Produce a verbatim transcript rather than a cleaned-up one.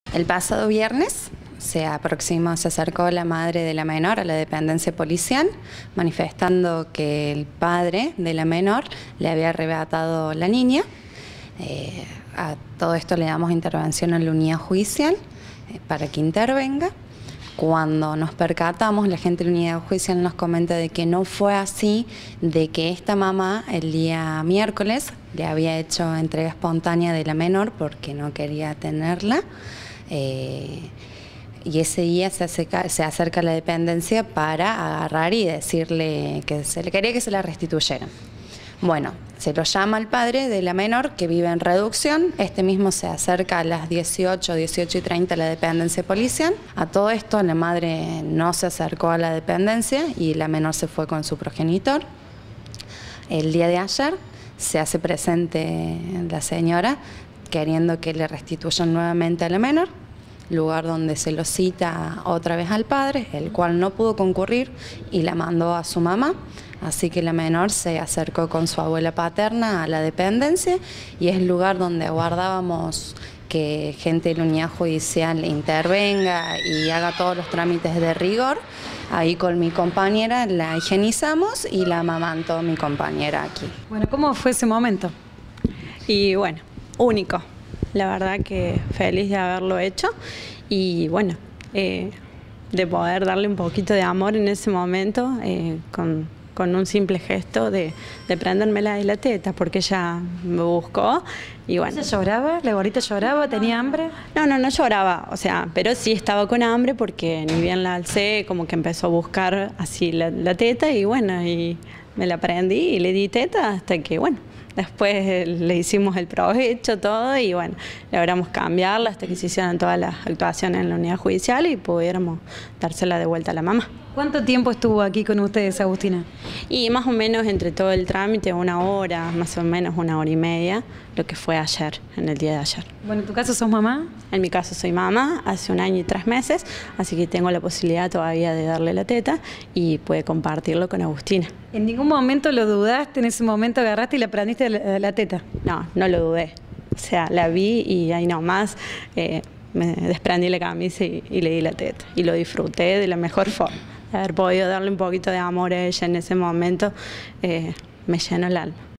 El pasado viernes se aproximó, se acercó la madre de la menor a la dependencia policial, manifestando que el padre de la menor le había arrebatado la niña. Eh, a todo esto le damos intervención a la unidad judicial eh, para que intervenga. Cuando nos percatamos, la gente de la unidad judicial nos comenta de que no fue así, de que esta mamá el día miércoles le había hecho entrega espontánea de la menor porque no quería tenerla. Eh, y ese día se acerca, se acerca a la dependencia para agarrar y decirle que se le quería que se la restituyeran. Bueno, se lo llama al padre de la menor que vive en Reducción. Este mismo se acerca a las dieciocho, dieciocho y treinta a la dependencia policial. A todo esto la madre no se acercó a la dependencia y la menor se fue con su progenitor. El día de ayer se hace presente la señora queriendo que le restituyan nuevamente a la menor, lugar donde se lo cita otra vez al padre, el cual no pudo concurrir y la mandó a su mamá. Así que la menor se acercó con su abuela paterna a la dependencia y es el lugar donde aguardábamos que gente de la unidad judicial intervenga y haga todos los trámites de rigor. Ahí con mi compañera la higienizamos y la amamantó mi compañera aquí. Bueno, ¿cómo fue ese momento? Y bueno, único. La verdad que feliz de haberlo hecho y bueno, eh, de poder darle un poquito de amor en ese momento eh, con, con un simple gesto de, de prendérmela de la teta, porque ella me buscó y bueno. ¿Ella lloraba? ¿La gorrita lloraba? ¿Tenía hambre? No, no, no lloraba, o sea, pero sí estaba con hambre porque ni bien la alcé, como que empezó a buscar así la, la teta y bueno, y me la prendí y le di teta hasta que bueno. Después le hicimos el provecho, todo, y bueno, logramos cambiarla hasta que se hicieran todas las actuaciones en la unidad judicial y pudiéramos dársela de vuelta a la mamá. ¿Cuánto tiempo estuvo aquí con ustedes, Agustina? Y más o menos entre todo el trámite, una hora, más o menos una hora y media, lo que fue ayer, en el día de ayer. Bueno, ¿en tu caso sos mamá? En mi caso soy mamá, hace un año y tres meses, así que tengo la posibilidad todavía de darle la teta y puede compartirlo con Agustina. ¿En ningún momento lo dudaste? ¿En ese momento agarraste y le prendiste la, la teta? No, no lo dudé. O sea, la vi y ahí nomás eh, me desprendí la camisa y, y le di la teta. Y lo disfruté de la mejor forma. Haber podido darle un poquito de amor a ella en ese momento eh, me llenó el alma.